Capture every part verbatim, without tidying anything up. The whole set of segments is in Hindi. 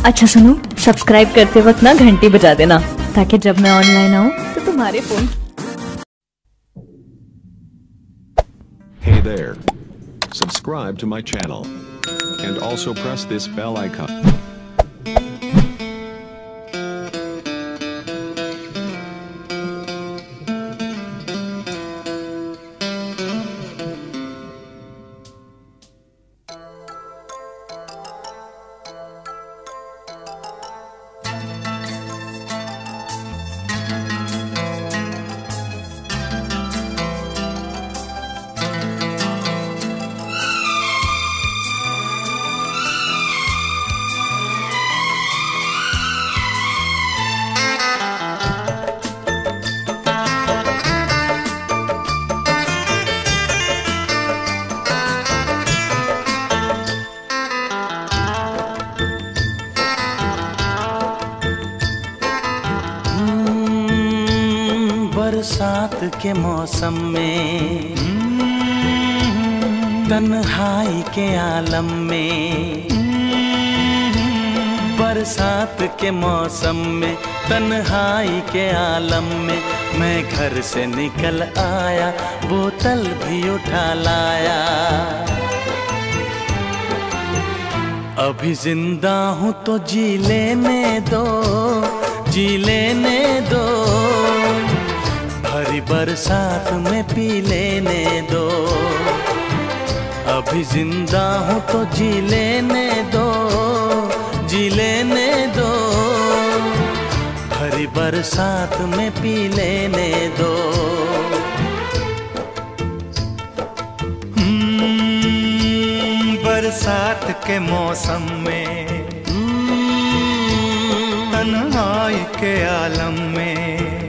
अच्छा सुनो, सब्सक्राइब करते वक्त ना घंटी बजा देना ताकि जब मैं ऑनलाइन आऊँ तो तुम्हारे phone. Hey there. Subscribe to my channel and also press this bell icon. बरसात के मौसम में, तन्हाई के आलम में, बरसात के मौसम में, तन्हाई के आलम में, मैं घर से निकल आया, बोतल भी उठा लाया। अभी जिंदा हूँ तो जी लेने दो, जी लेने दो, भरी बरसात में पी लेने दो। अभी जिंदा हूँ तो जी लेने दो, जी लेने दो, भरी बरसात में पी लेने दो। बरसात के मौसम में, तन्हाई के आलम में,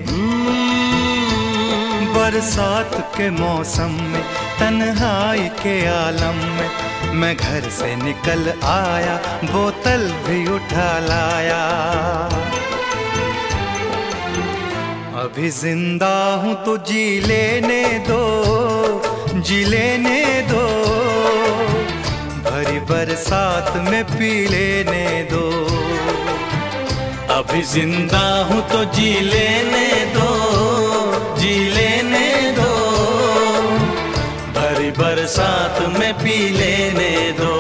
बरसात के मौसम में, तन्हाई के आलम में, मैं घर से निकल आया, बोतल भी उठा लाया। अभी जिंदा हूँ तो जी लेने दो, जी लेने दो, भरी बरसात में पी लेने दो। अभी जिंदा हूँ तो जी लेने दो, जी लेने दो, भरी बरसात में पी लेने दो।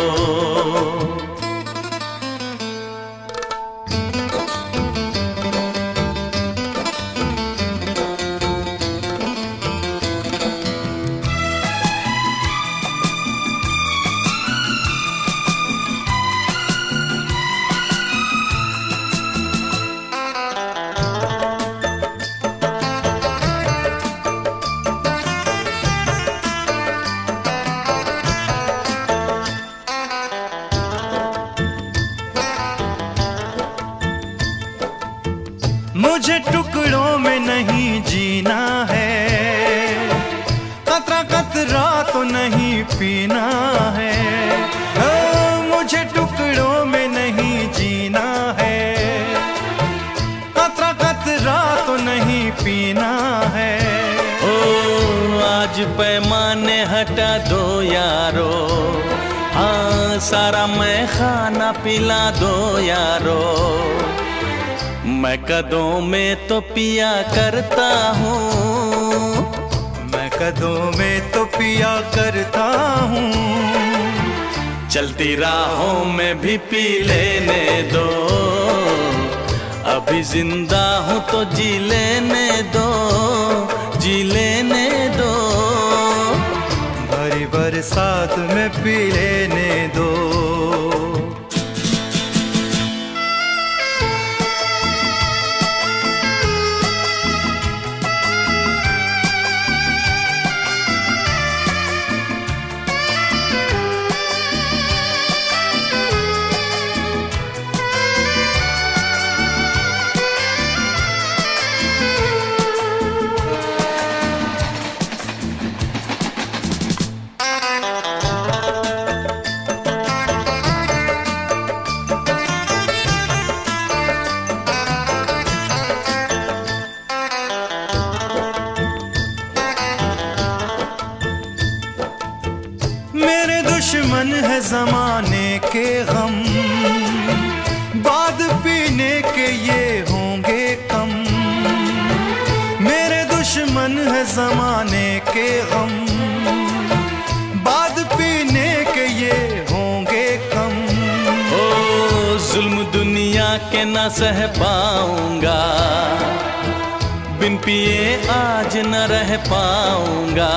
मुझे टुकड़ों में नहीं जीना है, कतरा कतरा तो नहीं पीना है। ओ, मुझे टुकड़ों में नहीं जीना है, कतरा कतरा तो नहीं पीना है। ओ आज पैमाने हटा दो यारो, हाँ सारा मैं खाना पिला दो यारो। मैं कदों में तो पिया करता हूँ, मैं कदों में तो पिया करता हूँ, चलती राहों में भी पी लेने दो। अभी जिंदा हूँ तो जी लेने दो, जी लेने दो, भरी बरसात में पी लेने दो। दुश्मन है जमाने के गम, बाद के गम बाद पीने के ये होंगे कम। ओ जुल्म दुनिया के न सह पाऊंगा, बिन पिए आज न रह पाऊंगा।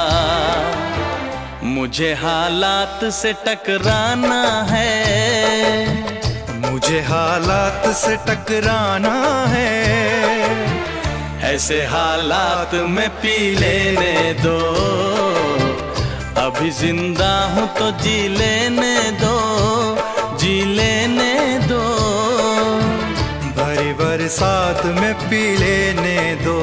मुझे हालात से टकराना है, मुझे हालात से टकराना है। ऐसे हालात में पी लेने दो, अभी जिंदा हूँ तो जी लेने दो, जी लेने दो। भरी बरसात में पी लेने दो।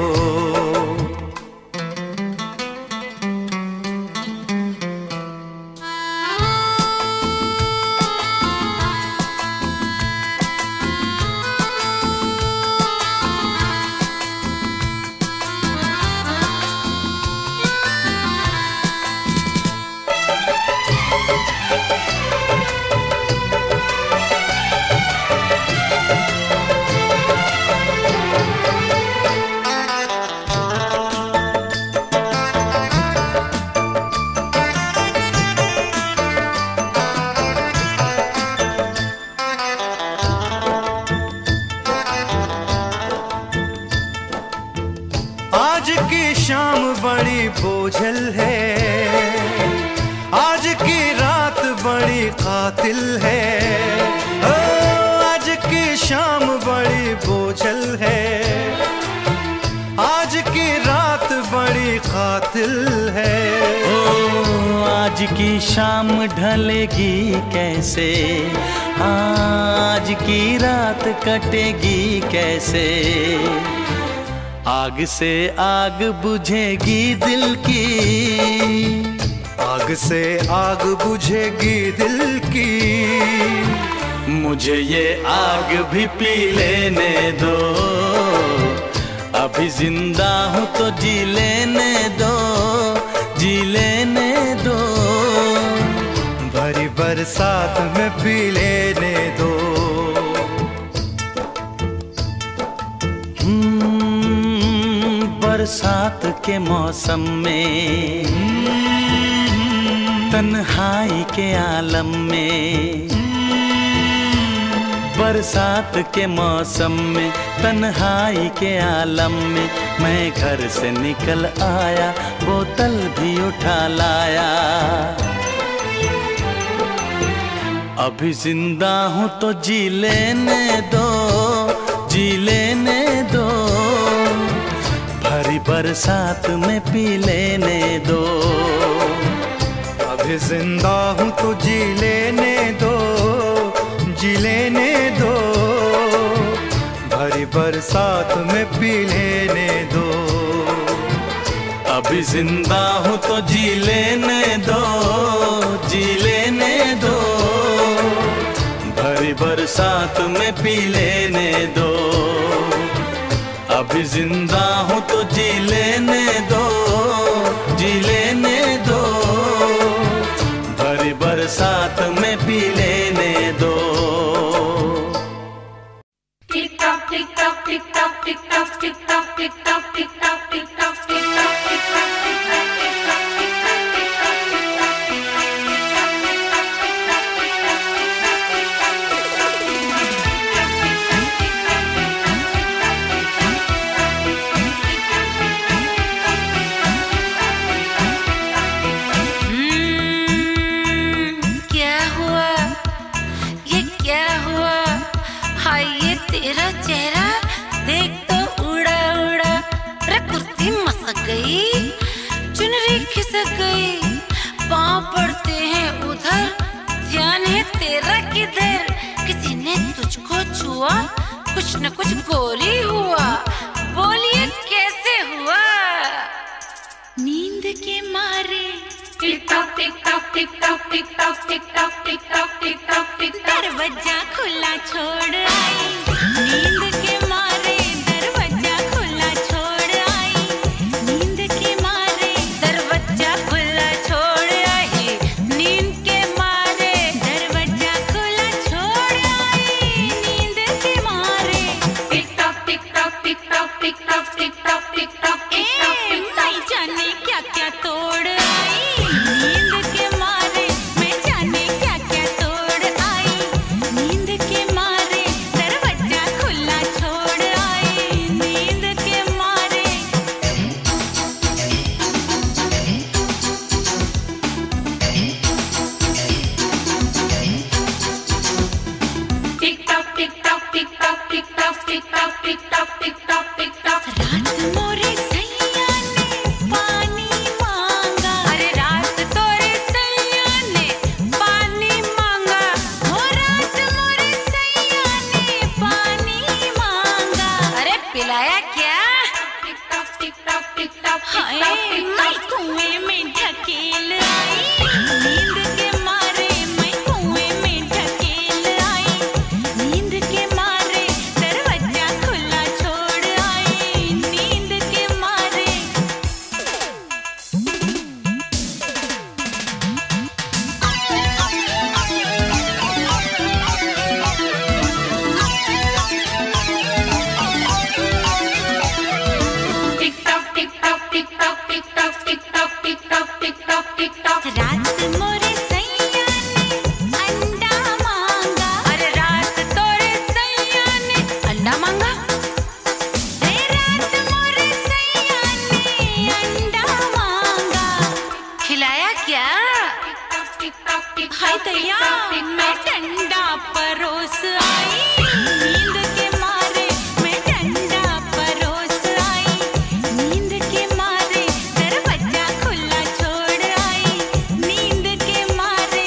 आज की शाम बड़ी बोझल है, आज की रात बड़ी कातिल है। ओ, आज की शाम बड़ी बोझल है, आज की रात बड़ी कातिल है। ओ आज की शाम ढलेगी कैसे, आज की रात कटेगी कैसे। आग से आग बुझेगी दिल की, आग से आग बुझेगी दिल की। मुझे ये आग भी पी लेने दो, अभी जिंदा हूँ तो जी लेने दो, जी लेने दो। भरी बरसात में पी लेने दो। बरसात के मौसम में, तन्हाई के आलम में। बरसात के मौसम में, तन्हाई के आलम में। मैं घर से निकल आया, बोतल भी उठा लाया। अभी जिंदा हूँ तो जी लेने दो, जी लेने दो। भरी बरसात में पी लेने दो, अभी जिंदा हूँ तो जी लेने दो, जी लेने दो। भरी बरसात में पी लेने दो। अभी जिंदा हूँ तो जी लेने दो, जी लेने दो। भरी बरसात में पी लेने दो। अभी जिंदा हूँ तो जी लेने दो, जी लेने दो। भरी बरसात में पी लेने दो। Tick tock tick tock tick tock tick tock tick tock tick tock tick tock tick tock tick tock tick tock tick tock tick tock tick तेरा चेहरा देख तो उड़ा उड़ा। रे कुर्ती मसक गई, चुनरी खिसक गई, पाँव पड़ते हैं उधर, ध्यान है तेरा किधर। किसी ने तुझको छुआ, कुछ न कुछ गोरी हुआ, बोलिए कैसे हुआ। नींद के मारे tick tock tick tock tick tock tick tock tick tock tick tock tick tock tick tock. दरवाजा खुला छोड़ आई, नींद के मारे दरवाजा खुला छोड़ आई। नींद के मारे दरवाजा खुला छोड़ आई। नींद के मारे दरवाजा खुला छोड़ आई। नींद के मारे tick tock tick tock tick tock tick tock tick tock tick tock tick tock tick tock. नहीं जाने क्या क्या तो हाय मैं कुएं में ढकेल आई, नींद के मारे मैं कुएं में ढकेल आई, नींद के मारे दरवाजा खुला छोड़ आई, नींद के मारे। रात मोरे सैया ने अंडा मांगा, अरे रात तोरे सैया ने अंडा मांगा, रे रात मोरे सैया ने अंडा मांगा, खिलाया क्या? हाय दैया मैं डंडा परोस आई, नींद के मारे मैं डंडा परोस आई, नींद के मारे दरवाजा खुला छोड़ आई, नींद के मारे।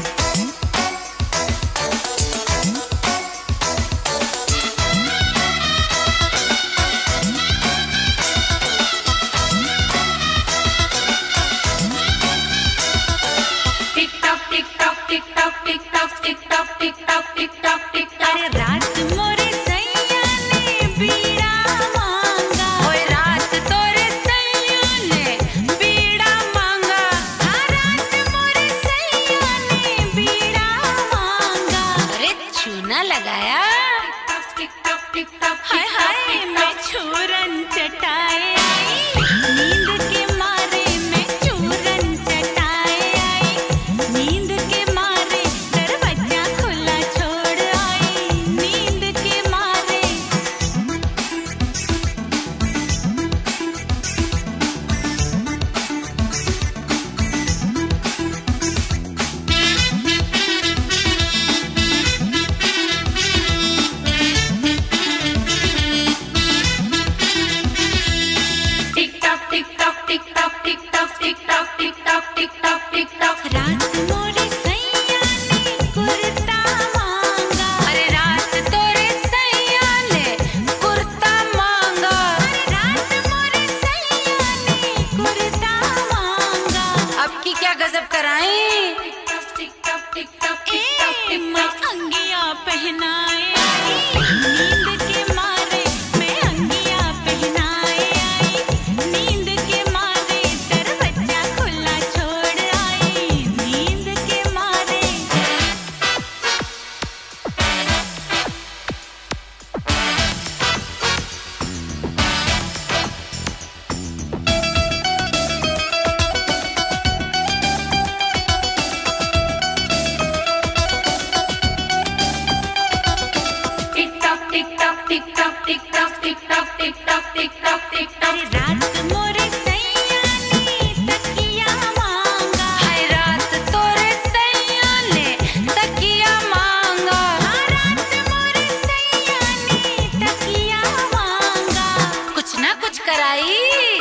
अरे रात मोरे सैया ने बीड़ा मांगा, ओए रात तोरे सैया ने बीड़ा मांगा, हाँ रात मोरे सैया ने बीड़ा मांगा, अरे चूना लगाया, हाय हाय मैं चूरन चटाए आई, नींद के मारे मैं चूरन चटाए आई, नींद के मारे दरवाजा खुला छोड़ आई, नींद के मारे। रात मोरे सैया ने कुर्ता मांगा, अरे रात तोरे सैया ने कुर्ता मांगा, अरे रात मोरे सैया ने कुर्ता मांगा, अब की क्या गजब कराई? ए मैं अंगिया पहनाए आई, नींद के मारे मैं अंगिया पहनाए आई, नींद के मारे दरवाजा खुला छोड़ आई, नींद के मारे। अरे रात मोरे सैया ने तकिया मांगा, हाय रात तोरे सैया ने तकिया मांगा, हाँ रात मोरे सैया ने तकिया मांगा, कुछ ना कुछ कराई।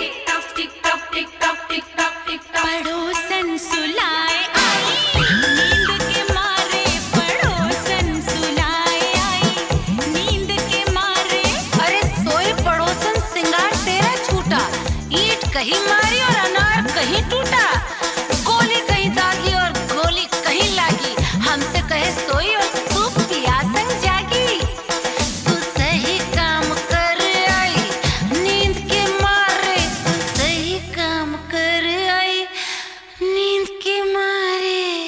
पड़ोसन सुलाए आई, नींद के मारे पड़ोसन सुलाए आई, नींद के मारे, अरे सोए पड़ोसन सिंगार तेरा छूटा, ईंट कहीं मारी और अनार कहीं टूटा, गोली कहीं दागी और गोली कहीं लागी, हमसे कहे सोई और तू पियासन जागी, तू सही काम कर आई, नींद के मारे तू सही काम कर आई, नींद के मारे।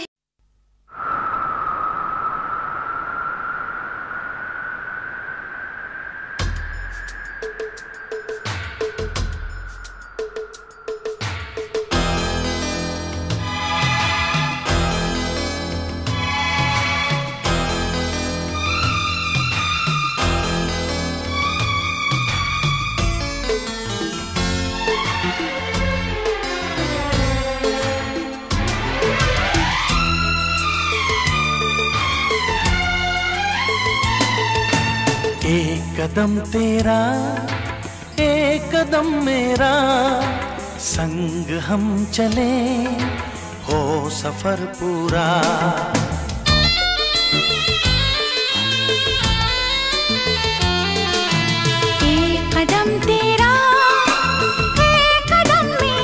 एक कदम तेरा एक कदम मेरा, संग हम चले हो सफर पूरा। एक कदम तेरा एक कदम मेरा,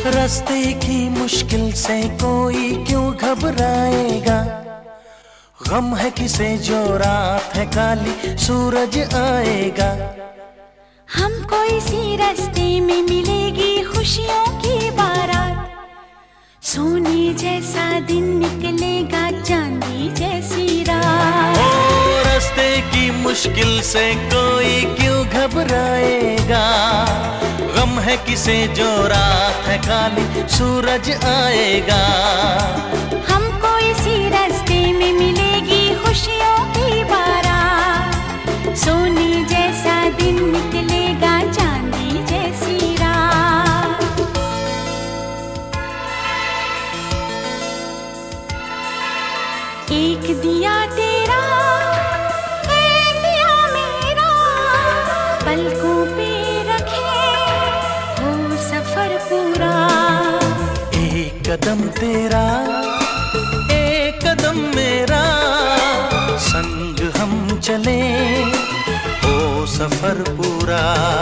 रास्ते की मुश्किल से कोई क्यों घबराएगा, गम है किसे जो रात है काली सूरज आएगा। हमको इसी रास्ते में मिलेगी खुशियों की बारात, सोने जैसा दिन निकलेगा चांदी जैसी रात। ओ रास्ते की मुश्किल से कोई क्यों घबराएगा, गम है किसे जो रात है काली सूरज आएगा। हमको इसी रास्ते में मिलेगी खुशियों की बारात, सोने जैसा दिन निकलेगा चांदी जैसी रात। एक दिया तेरा, एक दिया मेरा, पलकों पे रखे हो सफर पूरा। एक कदम तेरा, एक कदम मेरा, संग हम चले हो सफर पूरा।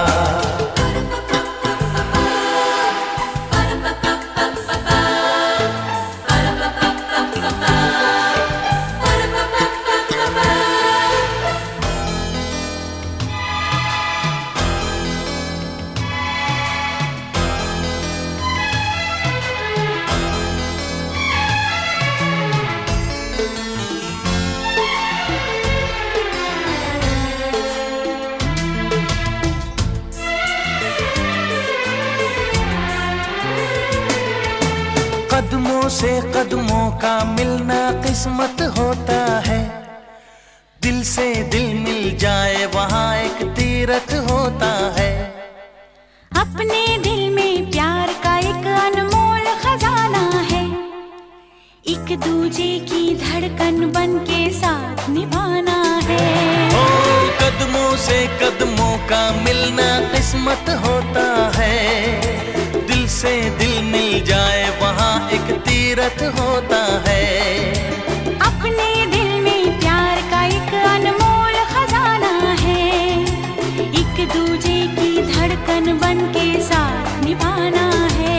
कदमों से कदमों का मिलना किस्मत होता है, दिल से दिल मिल जाए वहाँ एक तीरथ होता है। अपने दिल में प्यार का एक अनमोल खजाना है, एक दूजे की धड़कन बन के साथ निभाना है। ओ कदमों से कदमों का मिलना किस्मत होता है, दिल से दिल मिल जाए वहाँ एक तीरथ होता है। अपने दिल में प्यार का एक अनमोल खजाना है, एक दूजे की धड़कन बन के साथ निभाना है।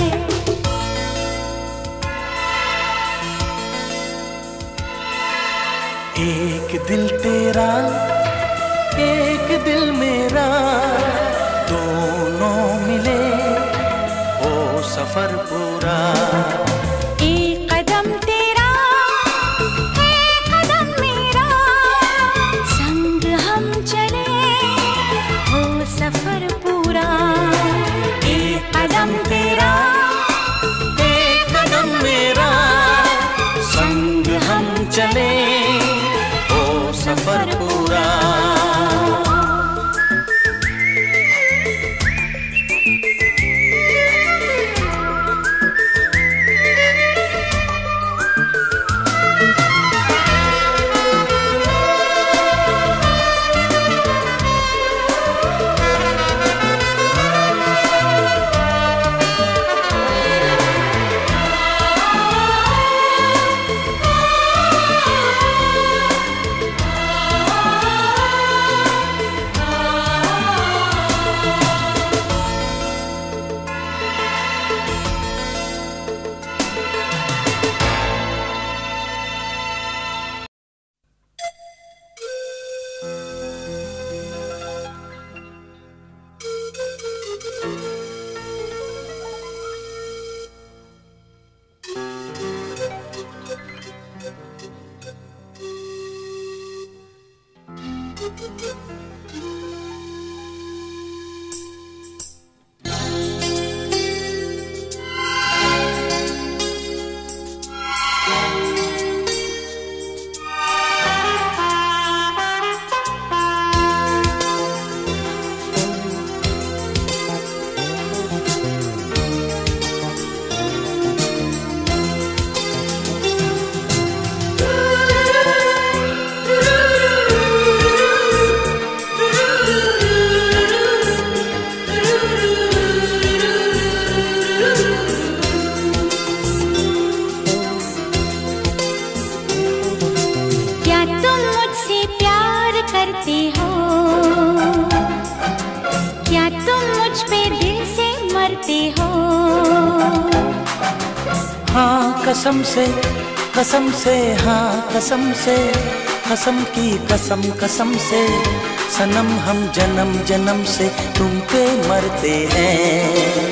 एक दिल तेरा, एक दिल मेरा, दोनों मिले हो सफर पूरा। एक कदम तेरा, एक कदम मेरा, संग हम चले हो सफर पूरा। एक कदम तेरा, एक कदम मेरा, संग हम चले हो सफर पूरा। करते हो, क्या तुम मुझ पे दिल से मरते हो। हाँ कसम से कसम से, हाँ कसम से, कसम की कसम कसम से, सनम हम जन्म जन्म से तुम पे मरते हैं।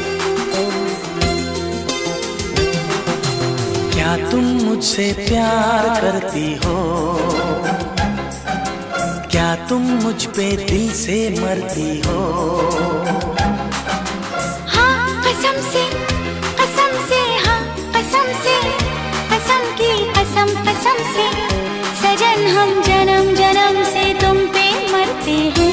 क्या तुम मुझसे प्यार करती हो? क्या तुम मुझ पे दिल से मरती हो? हाँ कसम से कसम से, हाँ कसम से, कसम की कसम कसम से, सजन हम जन्म जन्म से तुम पे मरते हैं।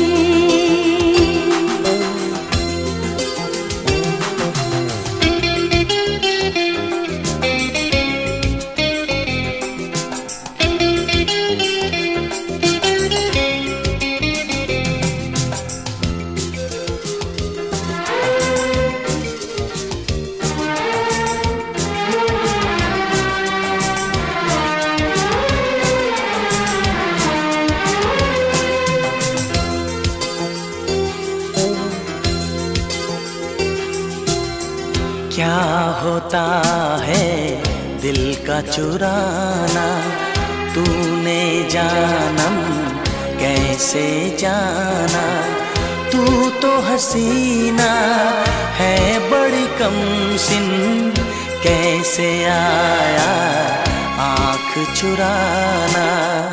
क्या होता है दिल का चुराना, तूने जानम कैसे जाना। तू तो हसीना है बड़ी कमसिन, कैसे आया आँख चुराना।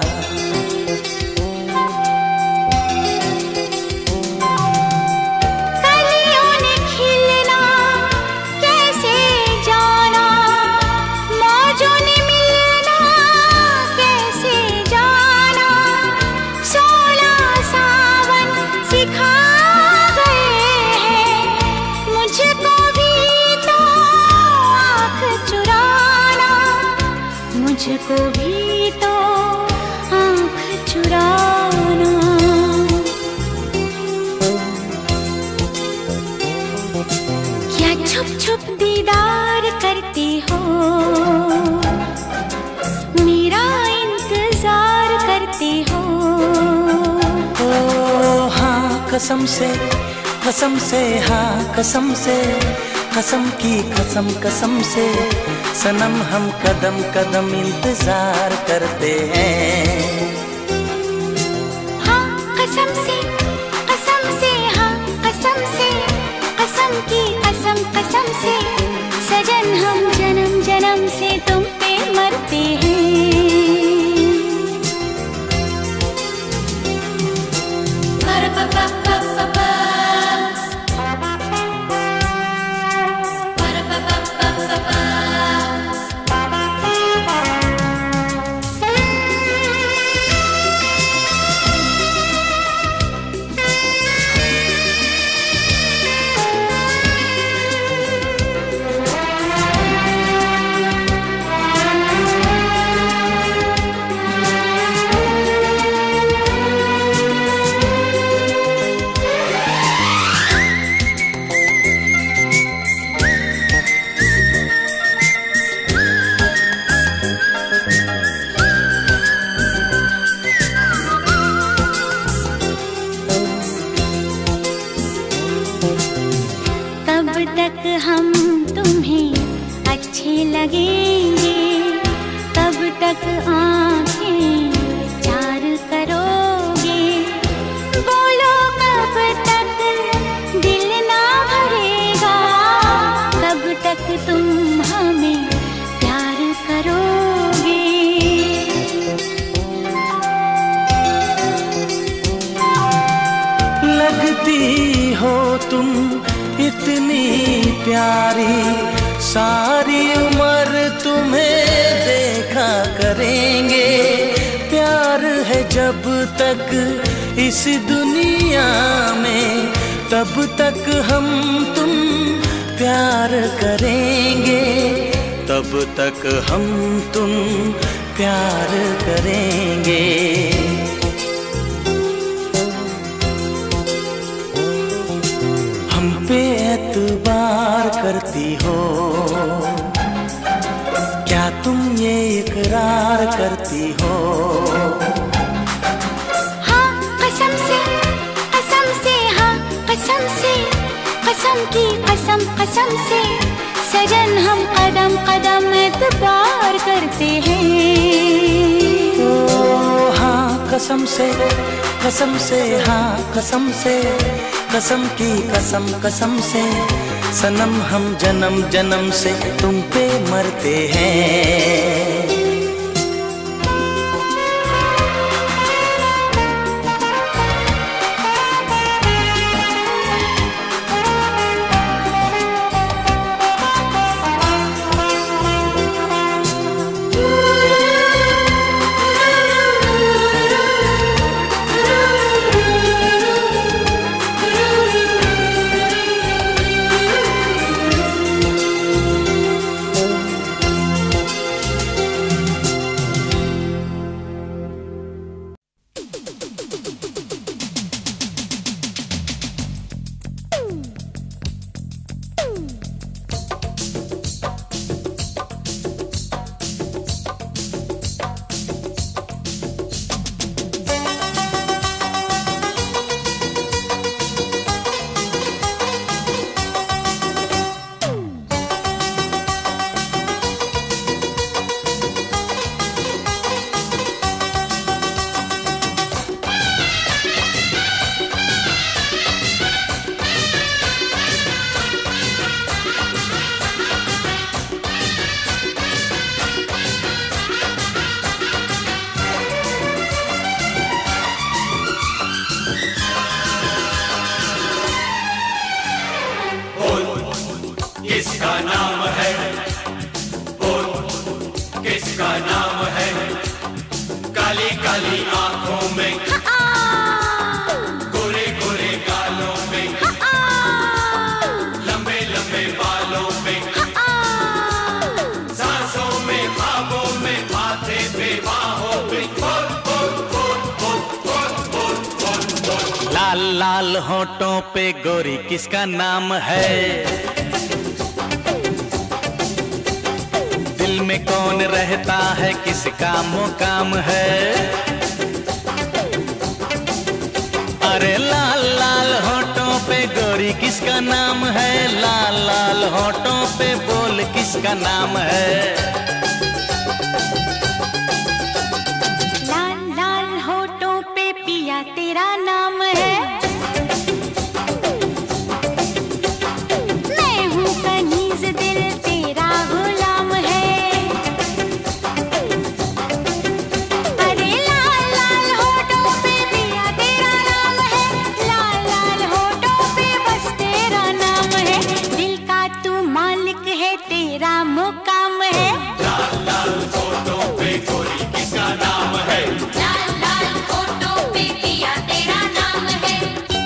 मुझको भी तो आँख चुराना। क्या छुप छुप दीदार करती हो, मेरा इंतजार करती हो। ओ हाँ कसम से कसम से, हाँ कसम से, कसम की कसम कसम से, सनम हम कदम कदम इंतजार करते हैं। हाँ कसम से कसम से, हाँ कसम से, कसम की कसम कसम से, सजन हम जन्म जन्म से तुम पे मरते हैं। तक हम तुम्हें अच्छे लगेंगे, तब तक आंखें चार करोगे। बोलो कब तक दिल ना भरेगा, तब तक तुम हमें प्यार करोगे। लगती हो तुम इतनी प्यारी, सारी उम्र तुम्हें देखा करेंगे। प्यार है जब तक इस दुनिया में, तब तक हम तुम प्यार करेंगे, तब तक हम तुम प्यार करेंगे। हम पे एतबार करती हो, क्या तुम ये इकरार करती हो? हाँ कसम से कसम से, हाँ कसम से कसम की कसम कसम से सजन हम कदम कदम एतबार करते हैं। ओ हाँ कसम से कसम से हाँ कसम से कसम की कसम कसम से सनम हम जन्म जन्म से तुम पे मरते हैं। किसका नाम है, बोल किसका नाम है, काली काली आंखों में, गोरे गोरे गालों में, लंबे लंबे बालों में, सांसों में, ख्वाबों में, माथे पे, बाहों पे, बोल बोल बोल बोल बोल बोल बोल। लाल लाल होठों पे गोरी किसका नाम है, दिल में कौन रहता है, किसका मुकाम है। अरे लाल लाल होठों पे गोरी किसका नाम है, लाल लाल होठों पे बोल किसका नाम है। लाल लाल होठों पे पिया तेरा नाम है, मैं हूँ कनीज दिल तेरा गुलाम है। अरे लाल लाल होठों पे पिया तेरा नाम है, लाल लाल होठों पे बस तेरा नाम है। दिल का तू मालिक है, तेरा मुकाम है। लाल लाल होठों पे गोरी किसका नाम है, लाल लाल होठों पे पिया तेरा नाम है।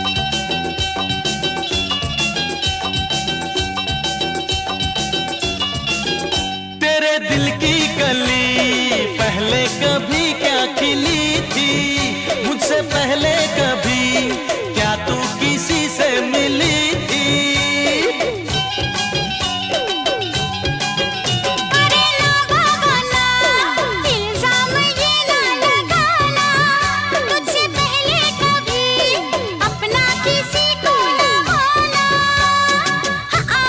तेरे दिल की कली पहले कभी क्या खिली थी, मुझसे पहले कभी क्या तू किसी से मिली थी। अरे ना बाबा ना, इल्जाम ये ना लगाना, तुझसे पहले कभी अपना किसी को ना माना। हा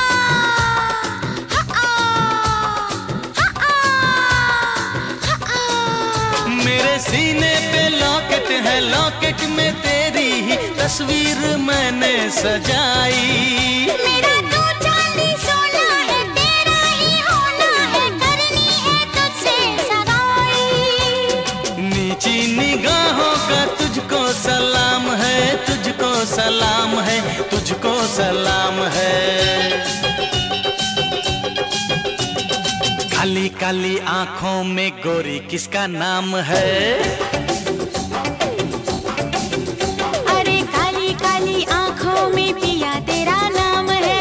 हा मेरे सीने पे लॉकेट है, लॉकेट में तेरी ही तस्वीर मैंने सजाई। मेरा तू चांदी सोना है, तेरा ही होना है, करनी है तुझसे सगाई। नीची निगाहों का तुझको सलाम है, तुझको सलाम है, तुझको सलाम है। काली काली आंखों में गोरी किसका नाम है, अरे काली काली आंखों में पिया तेरा नाम है।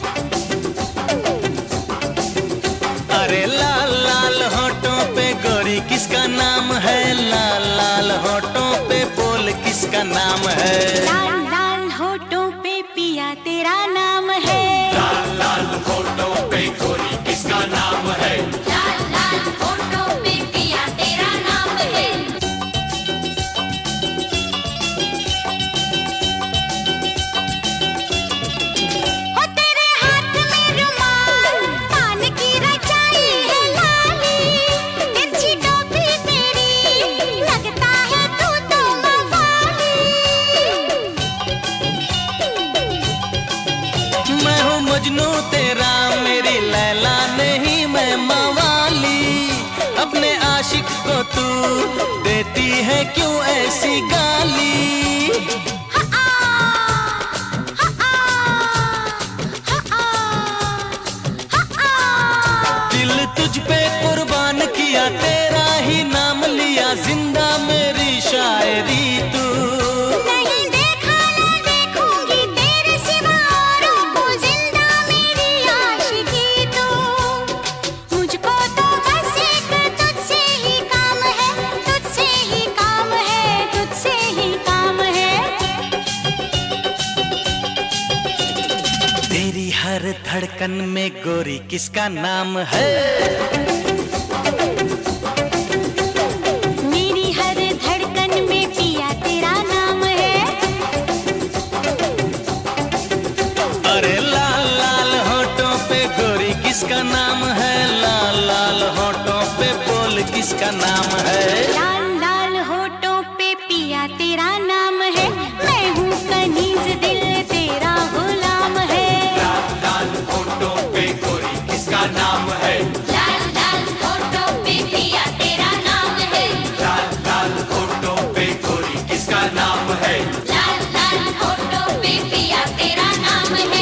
अरे लाल लाल होठों पे गोरी किसका नाम है, लाल लाल होठों पे बोल किसका नाम है। लाल लाल होठों पे पिया तेरा नाम है, लाल लाल होठों पे गोरी किसका नाम है, लाल लाल होठों पे पिया तेरा नाम है। हो मजनू तेरा, मेरी लैला नहीं मैं मवाली। अपने आशिक को तू देती है क्यों ऐसी गाली? दिल तुझ पे कुर्बान किया, तेरा ही नाम लिया, जिंदा मेरी शायरी तू। नहीं देखा ना देखूंगी तेरे सिवा औरों को, जिंदा मेरी आशिकी तू। मुझको तो बस एक तुझसे ही काम है, तुझसे ही काम है, तुझसे ही काम है। तेरी हर धड़कन में गोरी किसका नाम है? मेरी हर धड़कन में पिया तेरा नाम है। अरे लाल लाल होठों पे गोरी किसका नाम है? लाल लाल होठों पे बोल किसका नाम है? लाल लाल होठों पे पिया तेरा नाम है। मैं हूँ कनीज, दिल तेरा गुलाम है। लाल लाल होठों पे गोरी किसका नाम है? लाल लाल होठों पे पिया तेरा नाम है। लाल लाल होठों पे गोरी किसका नाम है? लाल लाल होठों पे पिया तेरा नाम है।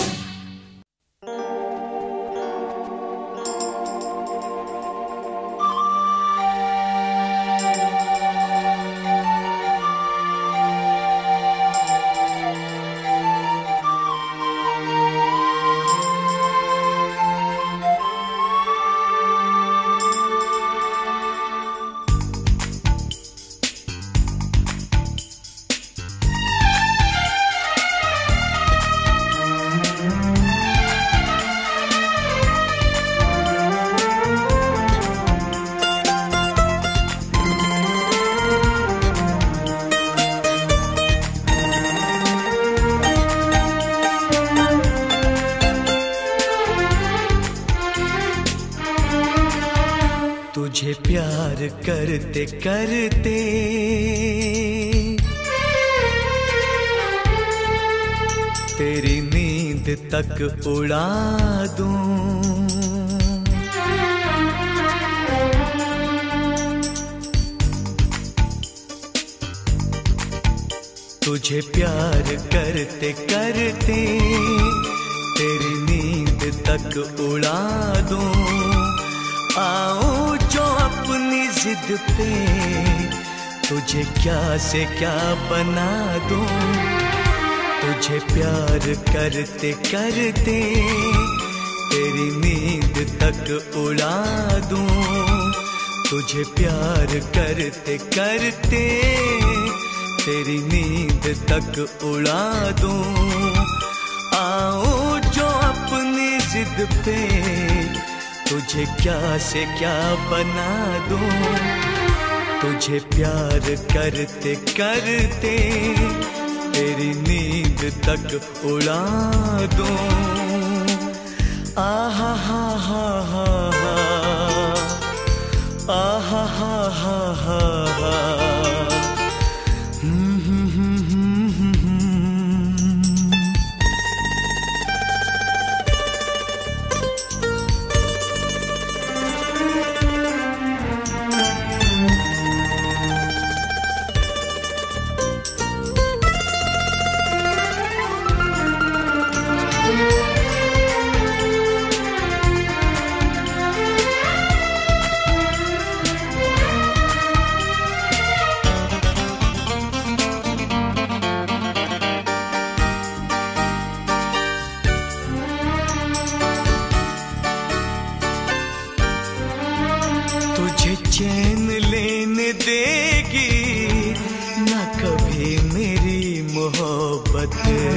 तुझे प्यार करते करते तेरी नींद तक उड़ा दूं। तुझे प्यार करते करते तेरी नींद तक उड़ा दूं। आओ जो अपनी जिद पे तुझे क्या से क्या बना दूं। तुझे प्यार करते करते तेरी नींद तक उड़ा दूं। तुझे प्यार करते करते तेरी नींद तक उड़ा दूं। आओ जो अपनी जिद पे तुझे क्या से क्या बना दूं। तुझे प्यार करते करते तेरी नींद तक उड़ा दूं। आहा हा हा हा हा, आहा हा हा हा हा। हम्म हम्म हम्म हम्म हम्म। तुझे चैन लेने देगी ना कभी मेरी मोहब्बत।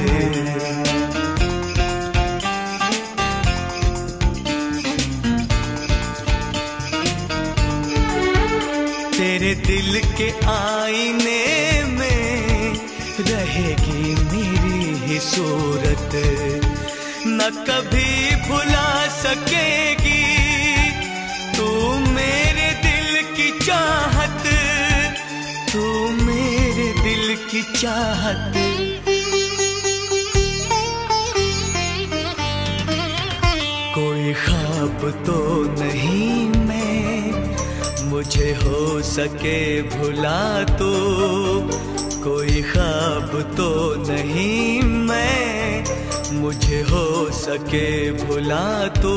तेरे दिल के आईने में रहेगी मेरी ही सूरत। न कभी भुला सकेगी तू मेरे दिल की चाहत, तू मेरे दिल की चाहत। तो नहीं मैं, मुझे हो सके भुला तो, कोई ख्वाब तो नहीं मैं, मुझे हो सके भुला तो।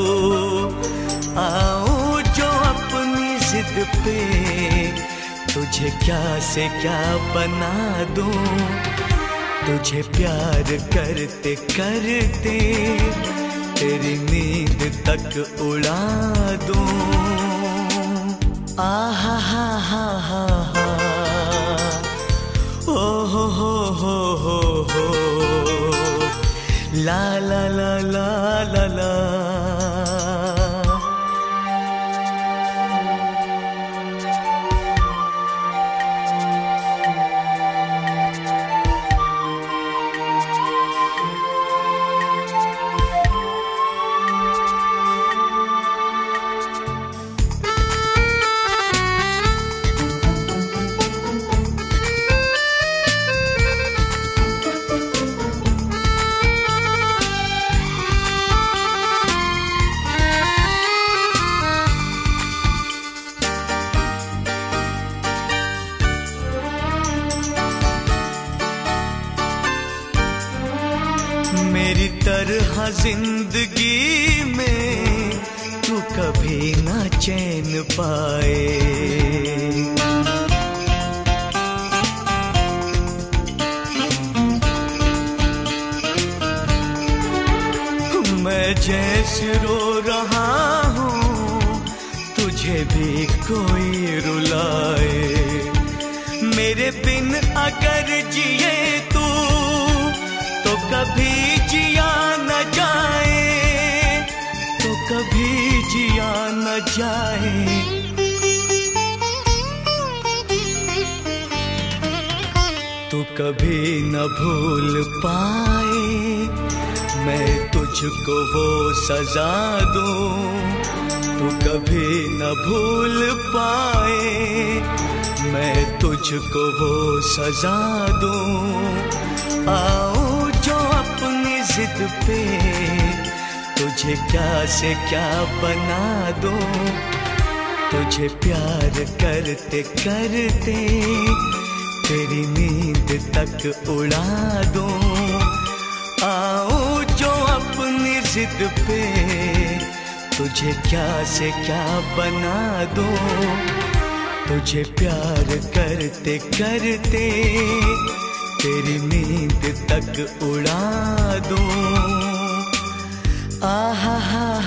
आओ जो अपनी जिद पे तुझे क्या से क्या बना दूं, तुझे प्यार करते करते तेरी नींद तक उड़ा दूं। आहा हा हा हा हा, ओ हो हो हो हो हो, ला ला ला ला ला ला। मेरी तरह जिंदगी में तू कभी ना चैन पाए, मैं जैसे रो रहा हूँ तुझे भी कोई रुलाए। मेरे बिन अगर जिए तू तो कभी जिया न जाए, तो कभी जिया न जाए। तू कभी न भूल पाए मैं तुझको वो सजा दूं, तू कभी न भूल पाए मैं तुझको वो सजा दूं। आओ जो अपनी जिद पे तुझे क्या से क्या बना दूं, तुझे प्यार करते करते तेरी नींद तक उड़ा दूं। आओ जो अपनी जिद पे तुझे क्या से क्या बना दूं, तुझे प्यार करते करते तेरी नींद तक उड़ा दूं। आहा हा